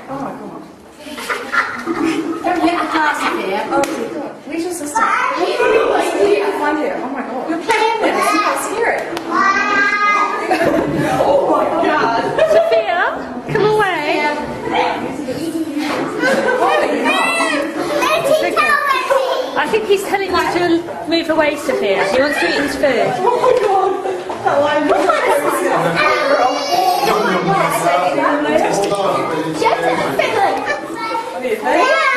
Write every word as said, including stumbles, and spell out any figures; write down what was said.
Oh my god. Don't hit the class here. Oh dear god. Where's your sister? I find her. Oh my god. You're playing with us. You got scared. Oh my god. Sophia, come away. I think he's telling you to move away, Sophia. He wants to eat his food. Oh my god. Oh, I'm Hold on. not.